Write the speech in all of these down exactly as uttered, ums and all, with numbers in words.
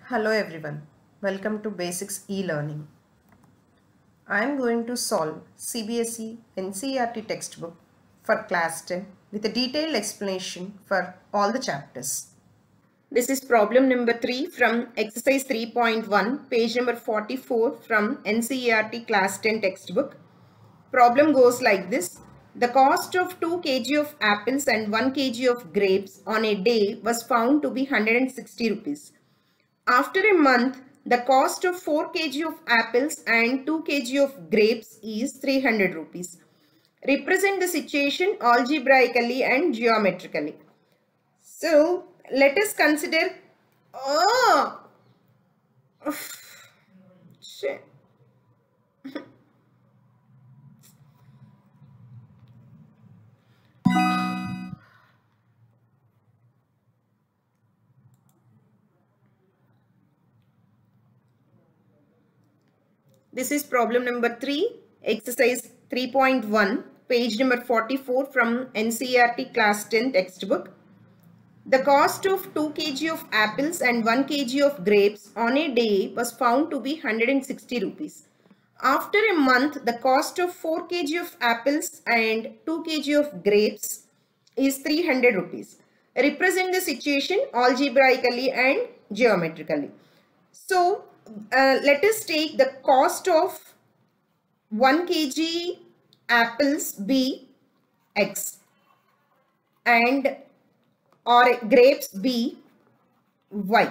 Hello everyone, welcome to Basics e-Learning. I am going to solve C B S E N C E R T textbook for class ten with a detailed explanation for all the chapters. This is problem number three from exercise three point one, page number forty-four from N C E R T class ten textbook. Problem goes like this. The cost of two kilograms of apples and one kilogram of grapes on a day was found to be one hundred sixty rupees. After a month, the cost of four kilograms of apples and two kilograms of grapes is three hundred rupees. Represent the situation algebraically and geometrically. So, let us consider... Oh! Shit. This is problem number three, exercise three point one, page number forty-four from N C E R T class ten textbook. The cost of two kilograms of apples and one kilogram of grapes on a day was found to be one hundred sixty rupees. After a month, the cost of four kilograms of apples and two kilograms of grapes is three hundred rupees. Represent the situation algebraically and geometrically. So, uh, let us take the cost of one kilogram apples be X and or grapes be Y,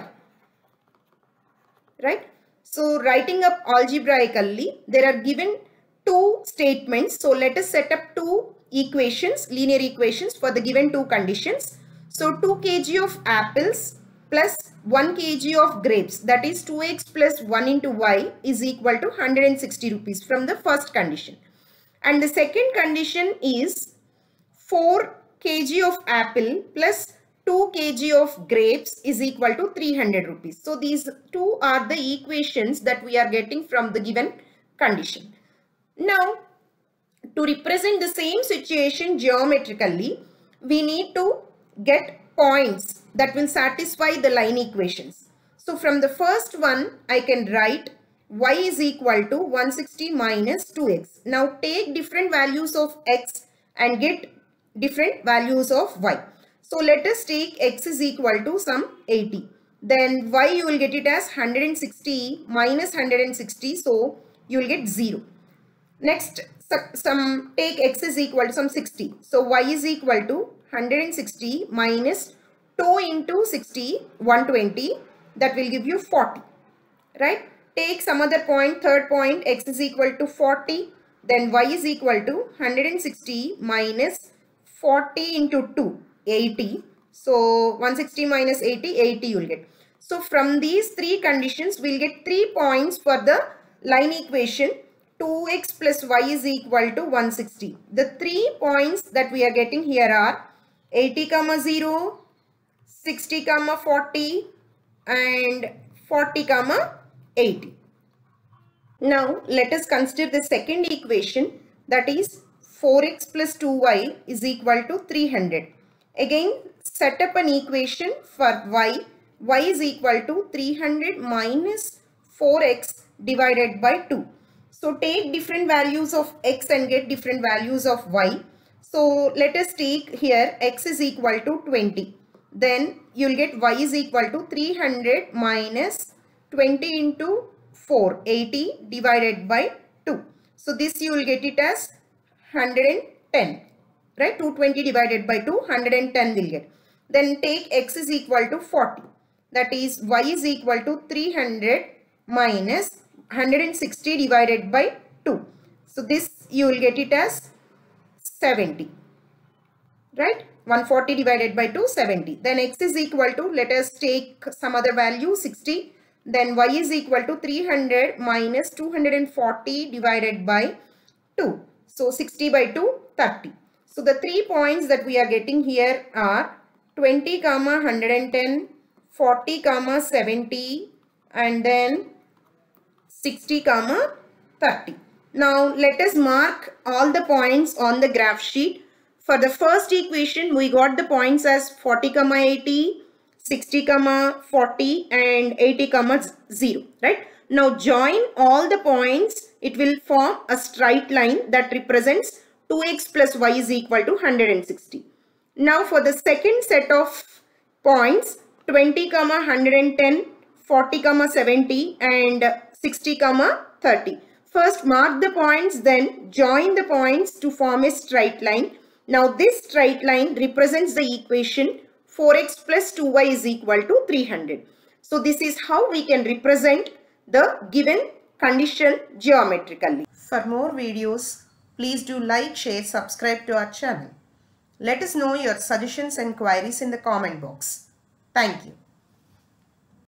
right? So, writing up algebraically, there are given two statements. So, let us set up two equations, linear equations for the given two conditions. So, two kilograms of apples plus one kilogram of grapes, that is two x plus one into y is equal to one hundred sixty rupees from the first condition. And the second condition is four kilograms of apple plus two kilograms of grapes is equal to three hundred rupees. So these two are the equations that we are getting from the given condition. Now, to represent the same situation geometrically, we need to get points that will satisfy the line equations. So from the first one, I can write y is equal to one hundred sixty minus two x. Now take different values of x and get different values of y. So let us take x is equal to some eighty. Then y you will get it as one hundred sixty minus one hundred sixty. So you will get zero. Next, some take x is equal to some sixty. So y is equal to one hundred sixty minus two into sixty, one hundred twenty. That will give you forty. Right? Take some other point, third point, x is equal to forty. Then y is equal to one hundred sixty minus forty into two, eighty. So one hundred sixty minus eighty, eighty you will get. So from these three conditions, we will get three points for the line equation. two x plus y is equal to one hundred sixty. The three points that we are getting here are eighty comma zero, sixty comma forty and forty comma eighty. Now let us consider the second equation, that is four x plus two y is equal to three hundred. Again set up an equation for y. Y is equal to three hundred minus four x divided by two. So take different values of x and get different values of y. So let us take here x is equal to twenty. Then you will get y is equal to three hundred minus twenty into four, eighty divided by two. So this you will get it as one hundred ten. Right? two hundred twenty divided by two, one hundred ten will get. Then take x is equal to forty. That is y is equal to three hundred minus one hundred sixty divided by two. So this you will get it as seventy. Right? one hundred forty divided by two, seventy. Then x is equal to, let us take some other value, sixty. Then y is equal to three hundred minus two hundred forty divided by two. So sixty by two, thirty. So the three points that we are getting here are twenty comma one hundred ten, forty comma seventy and then sixty comma thirty. Now let us mark all the points on the graph sheet. For the first equation, we got the points as forty comma eighty, sixty comma forty and eighty comma zero, right? Now join all the points, it will form a straight line that represents two x plus y is equal to one hundred sixty. Now for the second set of points, twenty comma one hundred ten, forty comma seventy and sixty comma thirty. First mark the points, then join the points to form a straight line. Now this straight line represents the equation four x plus two y is equal to three hundred. So this is how we can represent the given condition geometrically. For more videos, please do like, share, subscribe to our channel. Let us know your suggestions and queries in the comment box. Thank you.